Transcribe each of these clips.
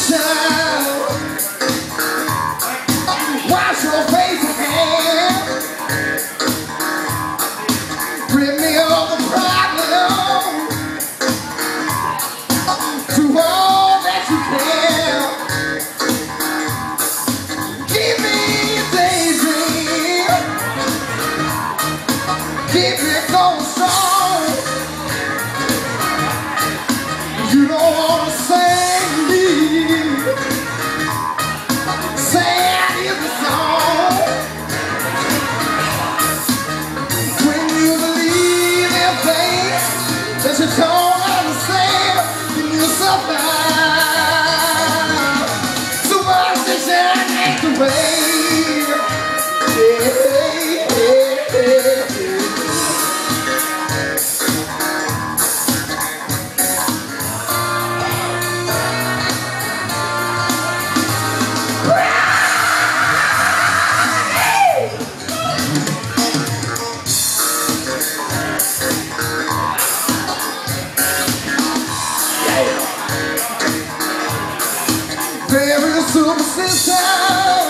superstition. Wash your face again. Rid me of the problem. Do all that you can. Give me a daydream. Keep it going strong. You don't want to sing me. Sad is the song. When you believe in things that you don't understand, then you suffer. Superstition ain't the way. There is superstition,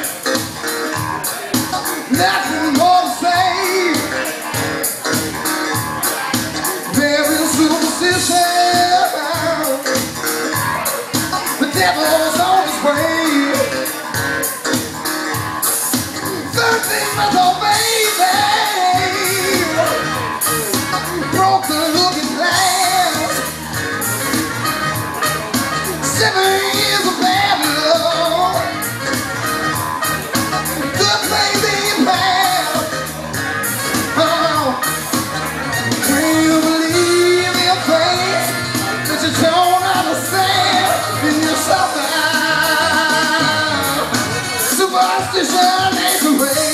nothing more to say. There is superstition, the devil's on his way. 13 months old baby broke the looking glass. 7 years of bad love, good things in bad. Oh, when you believe in things that you don't understand, then you suffer. Superstition ain't the way.